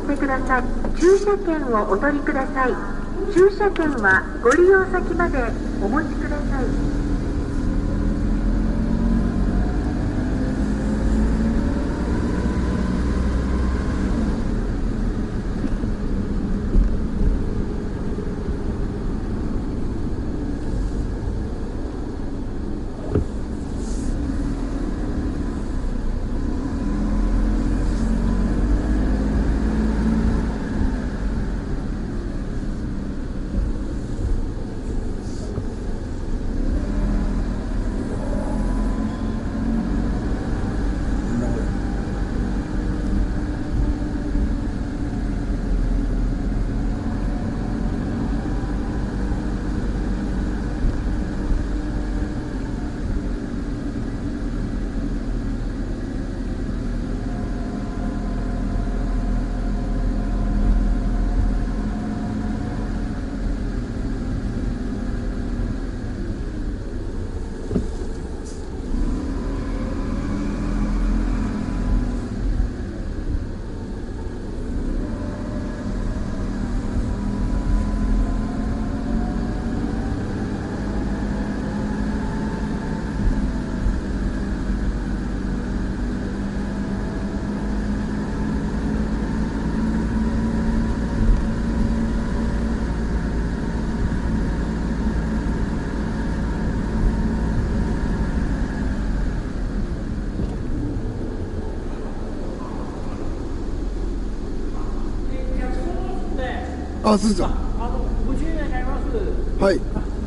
してください。駐車券をお取りください。駐車券はご利用先までお持ちください。 あ、そうですか。 ご注意願います。 はい。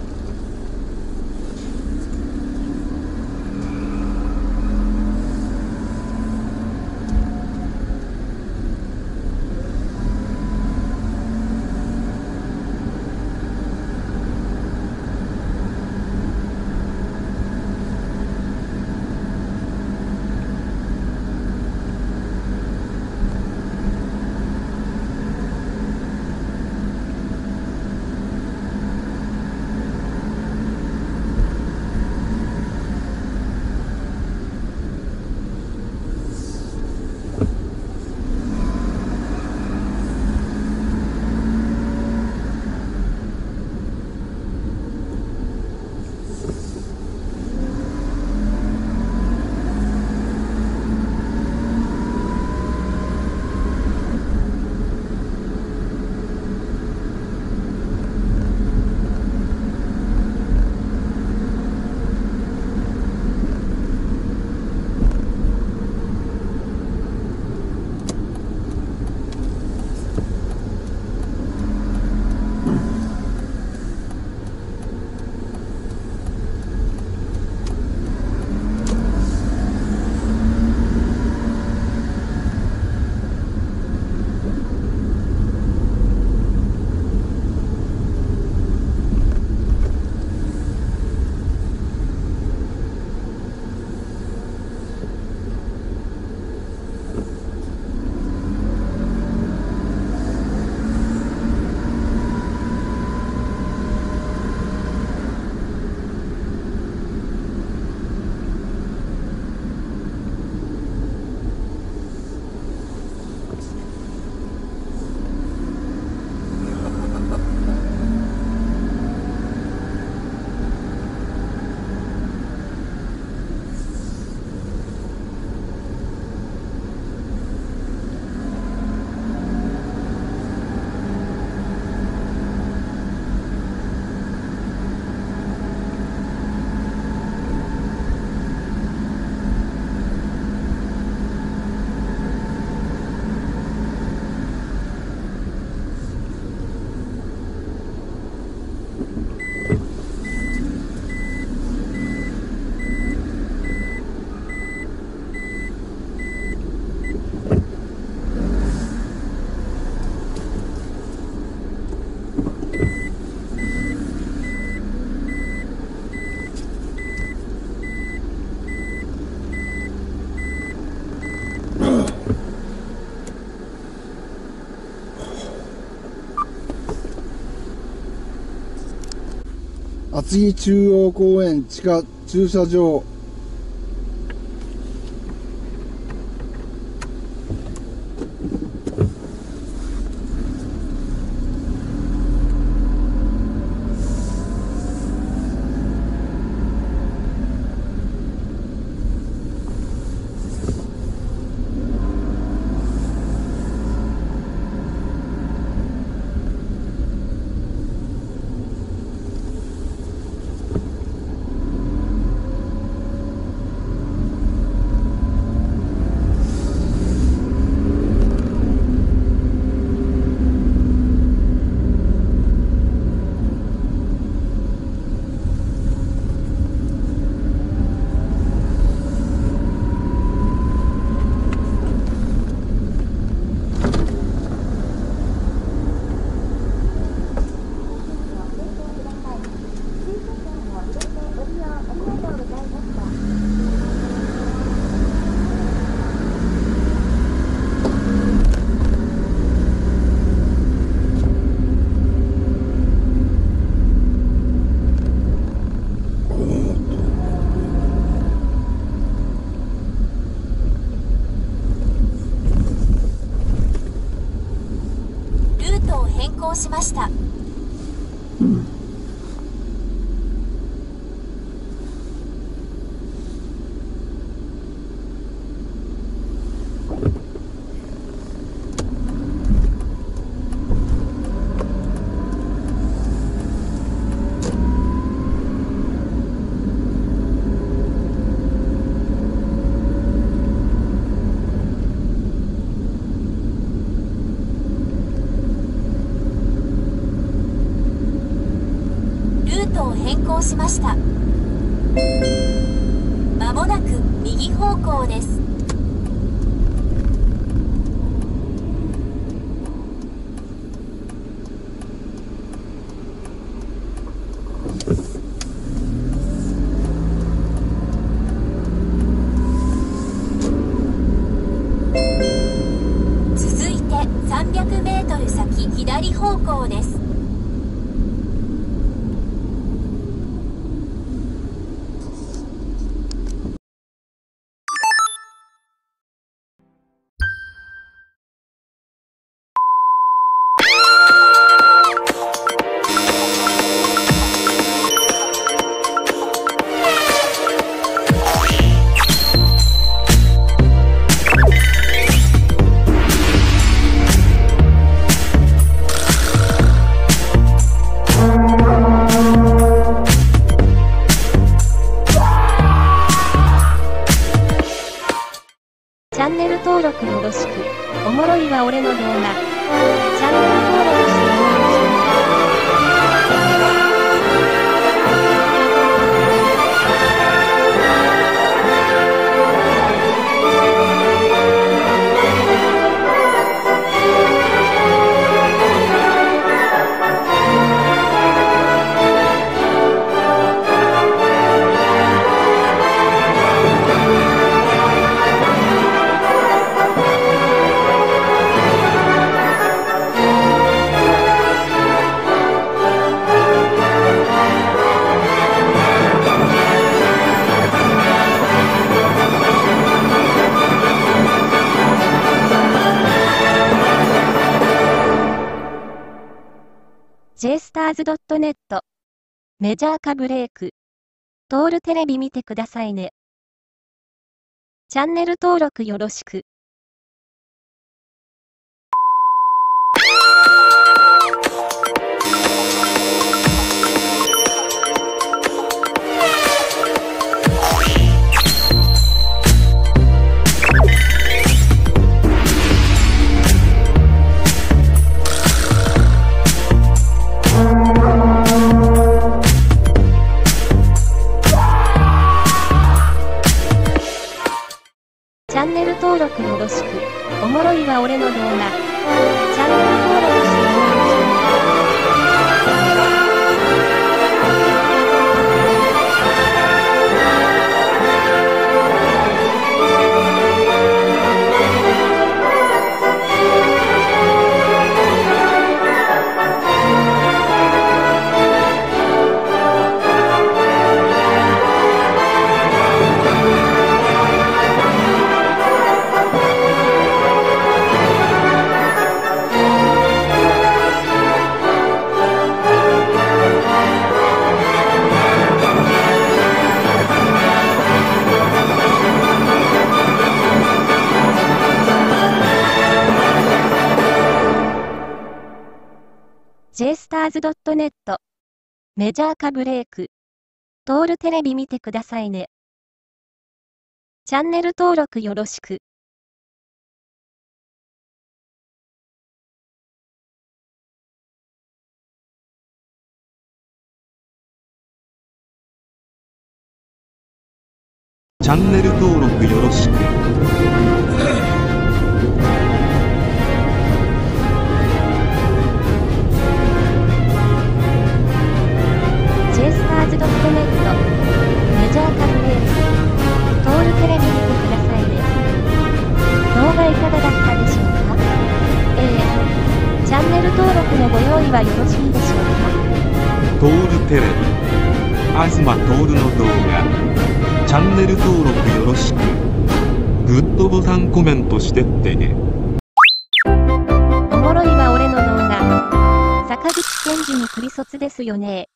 厚木中央公園地下駐車場。 ルートを変更しました。変更しました。まもなく右方向です。続いて300メートル先左方向です。チャンネル登録よろしく。おもろいわ俺の動画。チャンネル登録してよろしく。JSTARS.net メジャー化ブレイク。トールテレビ見てくださいね。チャンネル登録よろしく。チャンネル登録よろしく。おもろいわ俺の動画。チャンネル登録してよろしく。JSTARS.net メジャー化ブレイク。トールテレビ見てくださいね。チャンネル登録よろしく。 チャンネル登録よろしく。 JSTARS.net メジャー化ブレイク。トールテレビ見てくださいね。動画いかがだったでしょうか？チャンネル登録のご用意はよろしいでしょうか？ トールテレビ東トールの動画。チャンネル登録よろしく。グッドボタンコメントしてってね。 おもろいわ俺の動画。 卒ですよね。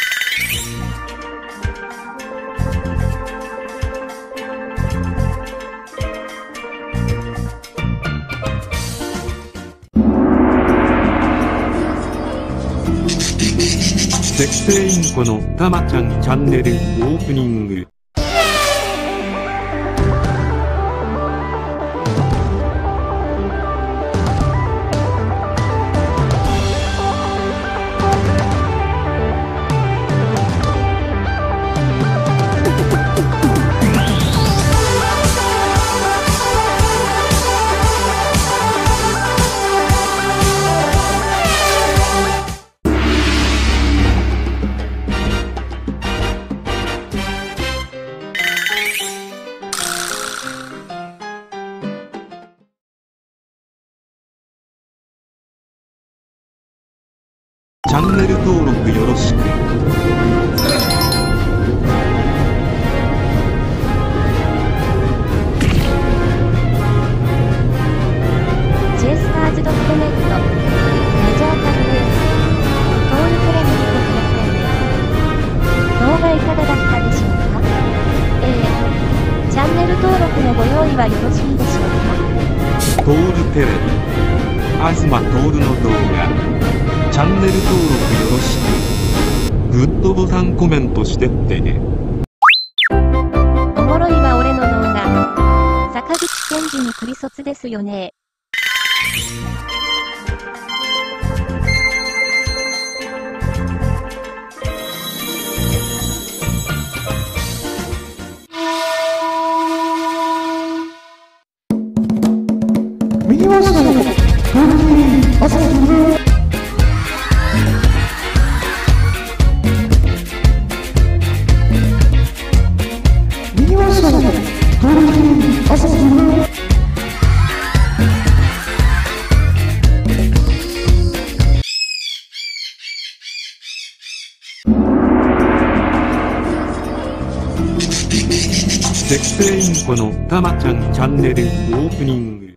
セキセイインコのたまちゃんチャンネルオープニング。チャンネル登録よろしく。 ジェスターズ.ネット、メジャーカルエース、トールクラブに来てくださいね。動画いかがだったでしょうか？チャンネル登録のご用意はよろしいでしょうか？ トールテレビ、東トールの動画。チャンネル登録よろしく。グッドボタンコメントしてってね。 おもろいわ俺の動画。坂口健二にクリ卒ですよね。 見ましたよ。朝日セキセイインコのたまちゃんチャンネルオープニング。